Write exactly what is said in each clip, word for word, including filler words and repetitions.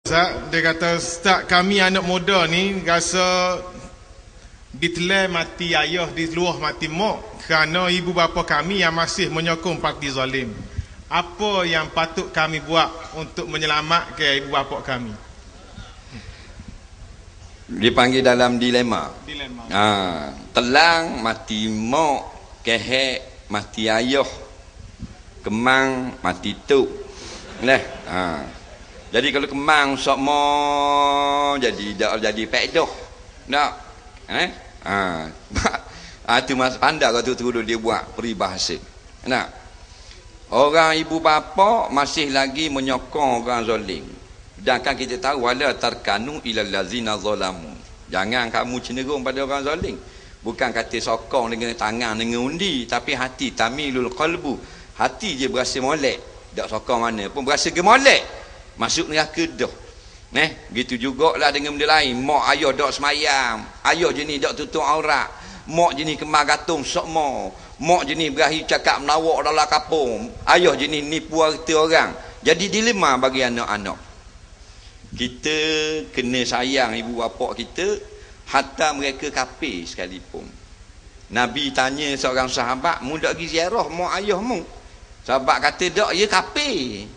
Ustaz, dia kata, Ustaz, kami anak muda ni rasa ditelan mati ayah, di luah mati mak kerana ibu bapa kami yang masih menyokong parti zalim. Apa yang patut kami buat untuk menyelamatkan ibu bapa kami? Dipanggil dalam dilema. Dilema. Ha, telang mati mak, kehek mati ayah, kemang mati tuk. Nah, ha. Jadi kalau kemang sok mo jadi dak jadi pedoh. Nak. Eh? Ha. Ah tu mas pandai kau tu tu dia buat peribahasa. Nak. Orang ibu bapa masih lagi menyokong orang zalim. Sedangkan kita tahu wala tarkanu ilal ladzina zalamu. Jangan kamu cenderung pada orang zalim. Bukan kata sokong dengan tangan dengan undi, tapi hati tamilul qalbu. Hati je berasa molek. Tak sokong mana pun berasa gemolek. Masuk neraka dah. Neh, gitu jugalah dengan benda lain. Mak ayah dak semayang, ayah jenis dak tutup aurat, mak jenis kemar gatung sok mo, mak jenis berakhir cakap melawak dalam kampung, ayah jenis nipu harta orang. Jadi dilema bagi anak-anak. Kita kena sayang ibu bapa kita hatta mereka kafir sekalipun. Nabi tanya seorang sahabat, mu dak pergi ziarah mak ayahmu? Sahabat kata dak, ya kafir.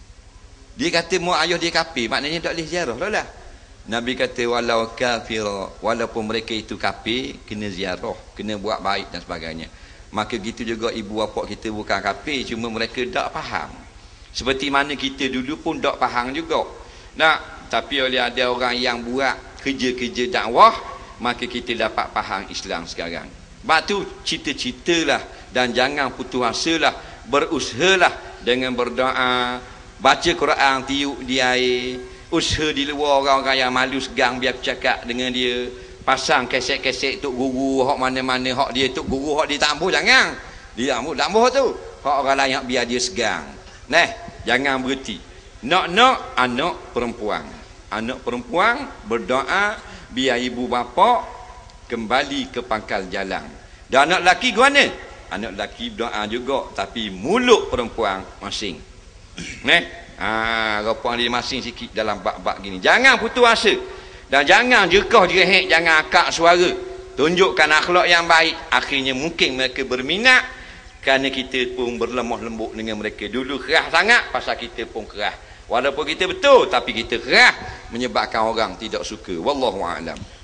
Dia kata mak ayah dia kafir, maknanya tak boleh ziarah lah. Nabi kata walau kafir, walaupun mereka itu kafir, kena ziarah, kena buat baik dan sebagainya. Maka gitu juga ibu bapa kita bukan kafir, cuma mereka tak faham. Seperti mana kita dulu pun tak faham juga. Nah, tapi oleh ada orang yang buat kerja-kerja dakwah, maka kita dapat faham Islam sekarang. Sebab tu cita-citalah dan jangan putus asalah, berusahalah dengan berdoa, baca Quran tiup di air, usaha di luar orang-orang yang malu segang biar bercakap dengan dia, pasang keset-keset tok guru hak mana-mana hak dia tok guru hak dia tak ambuh, jangan dia ambuh tak ambuh tu hak orang lain biar dia segang. Nah, jangan berhenti. Nak-nak anak perempuan anak perempuan berdoa biar ibu bapa kembali ke pangkal jalan. Dan anak lelaki ke mana? Anak lelaki berdoa juga, tapi mulut perempuan masing. Neh, ah, rupang dia masing sikit dalam bab-bab gini. Jangan putus asa. Dan jangan jekah jerehek, jangan akak suara. Tunjukkan akhlak yang baik. Akhirnya mungkin mereka berminat kerana kita pun berlemah lembut dengan mereka. Dulu keras sangat, pasal kita pun keras. Walaupun kita betul, tapi kita keras menyebabkan orang tidak suka. Wallahu a'lam.